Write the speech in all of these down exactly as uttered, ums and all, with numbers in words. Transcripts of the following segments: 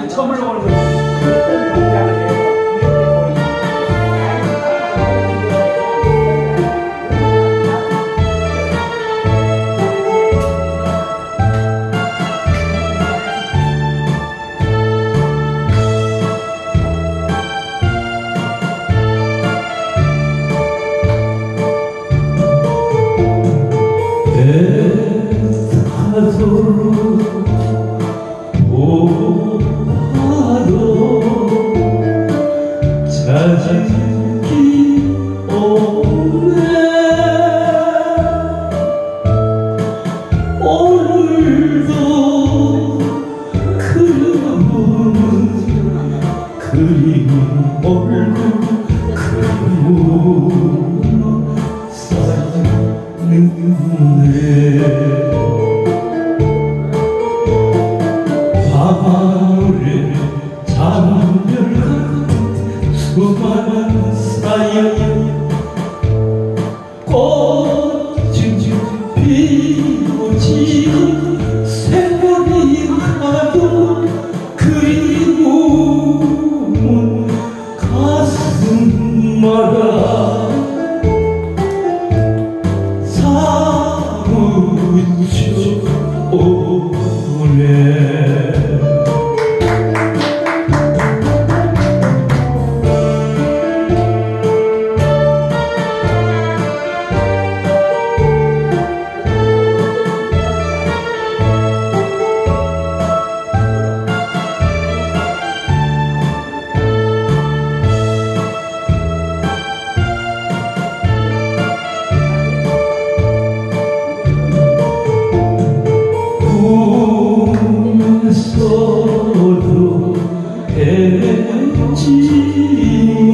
그 처음으로 보는 거예요. 대사도로 오파도 자식이 없네. 오늘도 그려보는 그리운 얼굴 그리운 쌓이는데 밤하늘에 잠별같은 수많은 사연 꽃이 피고 지고 세월이 가도 그리움은 가슴마다 사무쳐 오네. 꿈에서도 헤매지마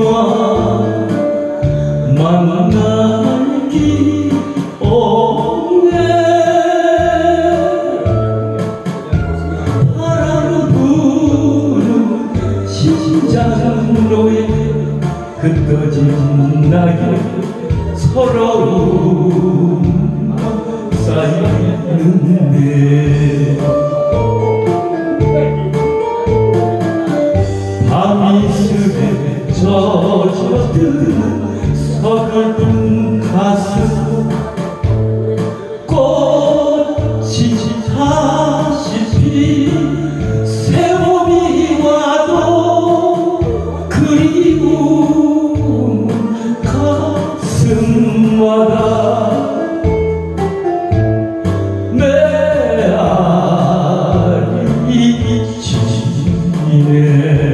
만날 길 없네. 바람 부는 심장로에 흩어진 낙엽 서러움 쌓이는데 밤이슬에 젖어드는 서글픈 가슴 꽃이 다시피 세월이 와도 그리운 가슴마다 내 알이 지네.